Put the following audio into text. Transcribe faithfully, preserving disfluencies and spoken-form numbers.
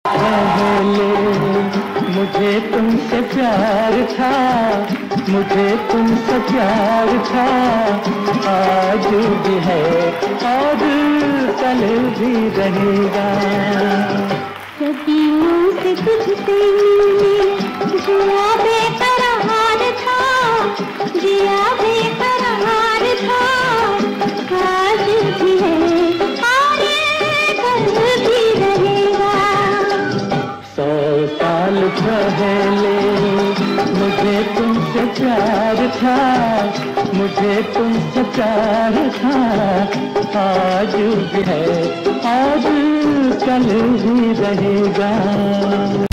पहले मुझे तुमसे प्यार था, मुझे तुमसे प्यार था, आज भी है और कल भी रहेगा। सदियों से तुझसे मिलने जिया बेकरार था, जिया बेकरार था, आज भी है और कल भी रहेगा। सौ साल पहले मुझे तुमसे प्यार था, मुझे तुमसे प्यार था, आज भी है आज कल भी रहेगा।